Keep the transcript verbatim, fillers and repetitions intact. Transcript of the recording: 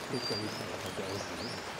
結構見てたら僕はですね。